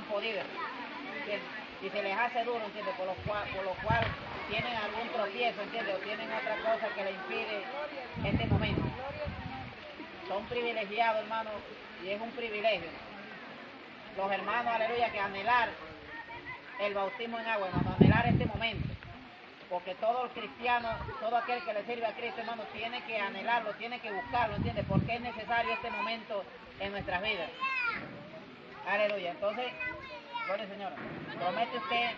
podido, ¿entiendes? Y se les hace duro, ¿entiendes? Por lo cual tienen algún tropiezo, ¿entiendes? O tienen otra cosa que les impide este momento. Son privilegiados, hermanos, y es un privilegio. Los hermanos, aleluya, que anhelar el bautismo en agua, hermano, anhelar este momento. Porque todo el cristiano, todo aquel que le sirve a Cristo, hermano, tiene que anhelarlo, tiene que buscarlo, ¿entiendes? Porque es necesario este momento en nuestras vidas. Aleluya. Entonces, gloria al Señor. Promete usted,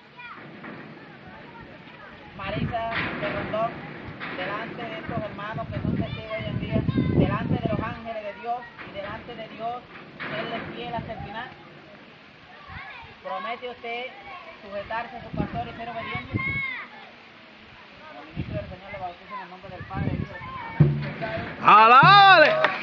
Marisa de Rondón, delante de estos hermanos que son testigos hoy en día, delante de los ángeles de Dios y delante de Dios, serle fiel hasta el final. Promete usted sujetarse a su pastor y ser obediente. Como ministro del Señor le bautizo en el nombre del Padre, Hijo y Espíritu Santo. ¡Alale!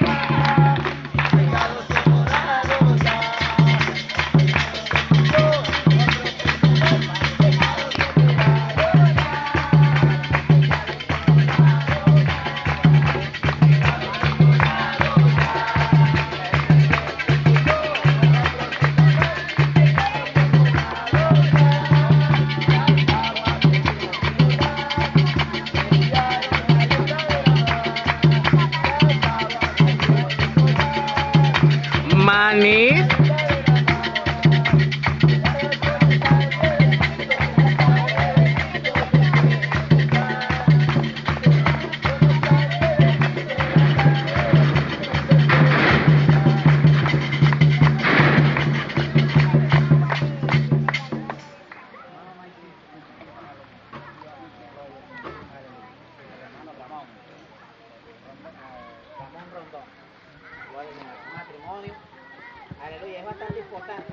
Manis. Ramón Rondón. Gloria al Señor. Un matrimonio. Aleluya, es bastante importante.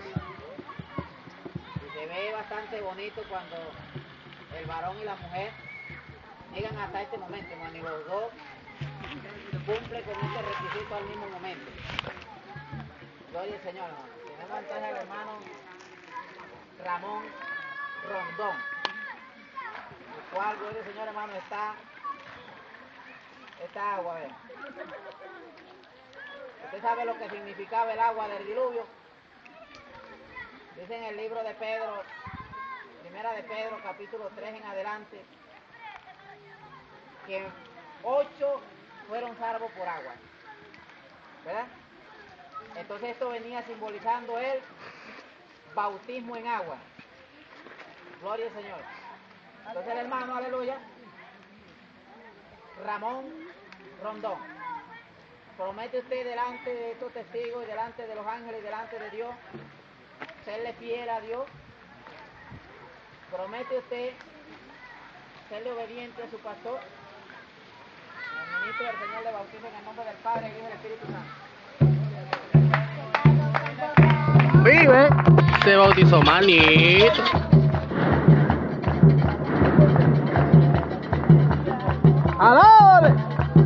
Y se ve bastante bonito cuando el varón y la mujer llegan hasta este momento, hermano, y los dos cumplen con este requisito al mismo momento. Gloria al Señor, hermano. Tenemos entonces al hermano Ramón Rondón, el cual, gloria al Señor, hermano, está esta agua, ¿ven? ¿Usted sabe lo que significaba el agua del diluvio? Dice en el libro de Pedro, primera de Pedro, capítulo 3 en adelante, que 8 fueron salvos por agua, ¿verdad? Entonces esto venía simbolizando el bautismo en agua. Gloria al Señor. Entonces el hermano, aleluya, Ramón Rondón, promete usted delante de estos testigos y delante de los ángeles y delante de Dios serle fiel a Dios. Promete usted serle obediente a su pastor. El ministro del Señor le bautiza en el nombre del Padre, el Hijo y el Espíritu Santo. Vive. Se bautizó manito. ¡Alale!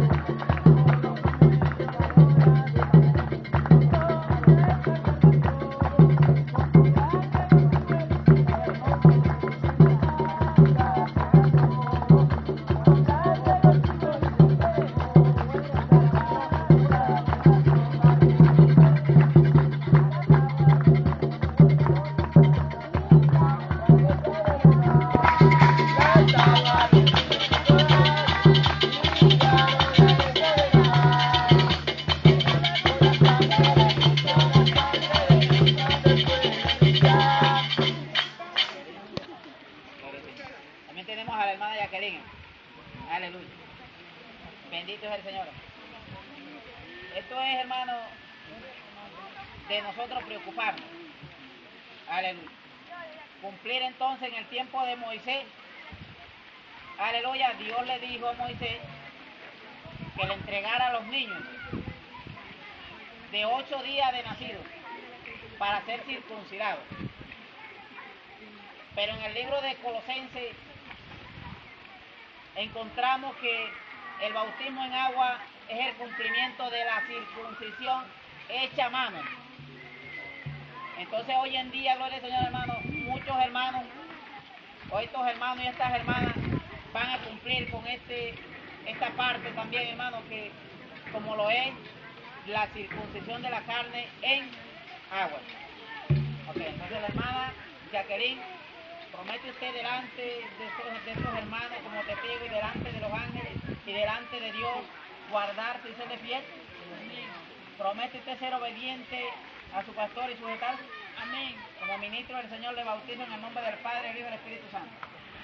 También tenemos a la hermana Jacqueline. Aleluya. Bendito es el Señor. Esto es, hermano, de nosotros preocuparnos. Aleluya. Cumplir entonces en el tiempo de Moisés. Aleluya. Dios le dijo a Moisés que le entregara a los niños de 8 días de nacidos para ser circuncidados. Pero en el libro de Colosenses encontramos que el bautismo en agua es el cumplimiento de la circuncisión hecha a mano. Entonces hoy en día, gloria al Señor, hermano, muchos hermanos, o estos hermanos y estas hermanas van a cumplir con esta parte también, hermano, que como lo es la circuncisión de la carne en agua. Ok, entonces la hermana Jacqueline, promete usted delante de estos hermanos como testigo y delante de los ángeles y delante de Dios guardarse y serle fiel. Promete usted ser obediente a su pastor y sujetarse. Amén. Como ministro del Señor le bautizo en el nombre del Padre, del Hijo y del Espíritu Santo.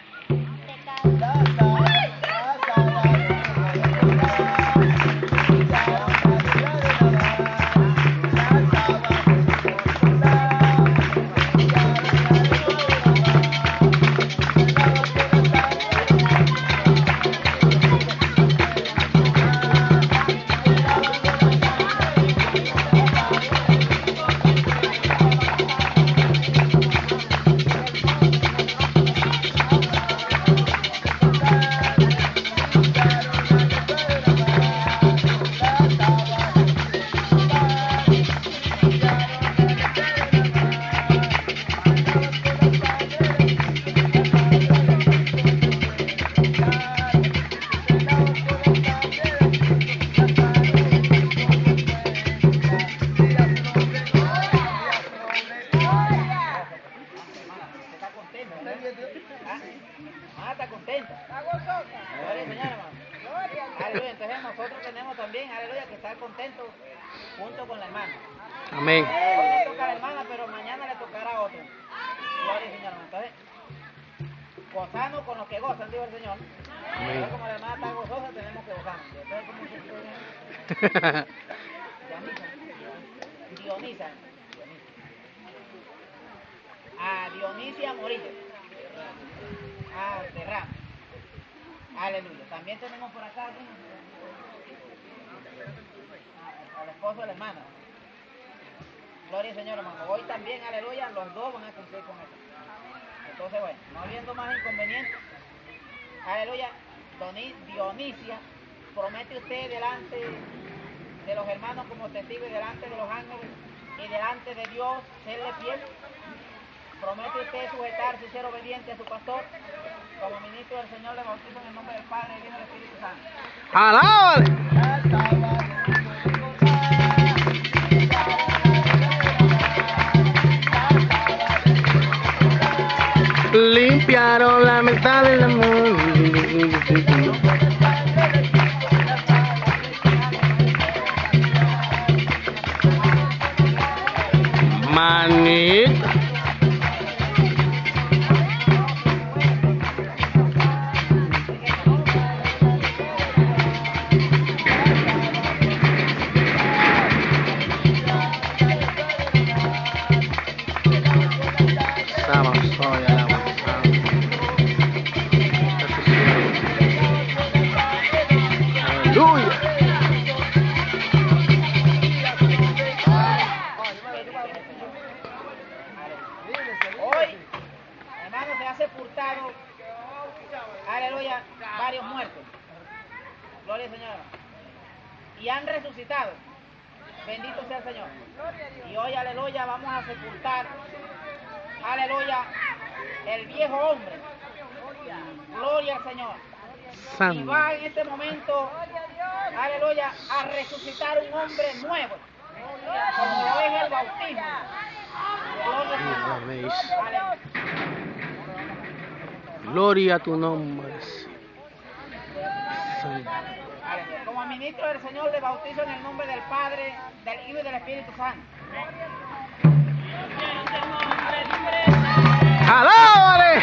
Está contenta. Gloria al Señor, hermano. Aleluya. Entonces nosotros tenemos también, aleluya, que estar contentos junto con la hermana. Amén. Hoy le toca a la hermana, pero mañana le tocará a otro. Gloria al Señor, hermano. Entonces, gozando con los que gozan, dijo el Señor. Entonces, como la hermana está gozosa, tenemos que gozar. Entonces, ¿cómo se puede? Dionisa. A Dionisia Morillo. A Derrama. Aleluya. También tenemos por acá al esposo de la hermana. Gloria al Señor, hermano. Hoy también, aleluya, los dos van a cumplir con esto. Entonces, bueno, no habiendo más inconvenientes, aleluya, Dionisia, promete usted delante de los hermanos como testigo y delante de los ángeles y delante de Dios serle fiel. Promete usted sujetarse y ser obediente a su pastor. Como ministro del Señor le bautizo en el nombre del Padre, del Hijo y del Espíritu Santo. ¡Alábale! Limpiaron la mitad del amor. Manita. Hoy, hermano, se ha sepultado, aleluya, varios muertos. Gloria al Señor. Y han resucitado. Bendito sea el Señor. Y hoy, aleluya, vamos a sepultar, aleluya, el viejo hombre. Gloria al Señor. Y va en este momento, aleluya, a resucitar un hombre nuevo, como lo es el bautismo. Gloria a tu nombre. Como ministro del Señor le bautizo en el nombre del Padre, del Hijo y del Espíritu Santo. ¡Alábale!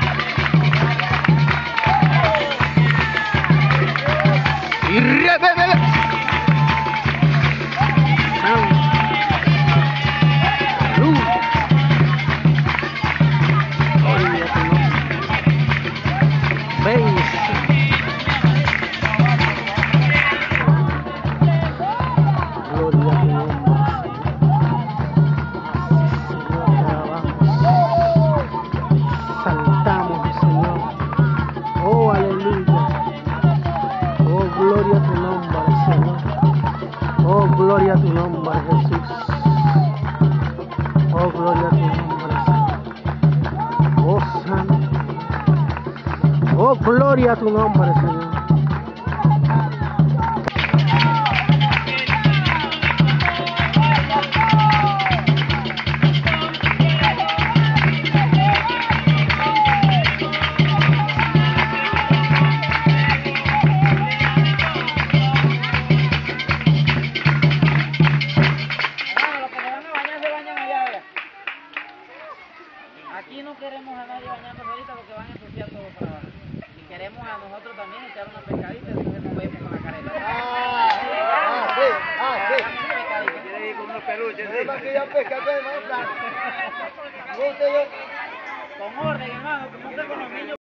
Y gloria a tu nombre, Jesús. Oh, gloria a tu nombre. Oh, Santo. Oh, gloria a tu nombre, Señor. a nosotros también echar una pescadita, entonces nos vemos con la careta. Sí. Quiere ir con unos peluches, sí. Que ya pesca, hermano. Con orden, hermano, como usted con los niños.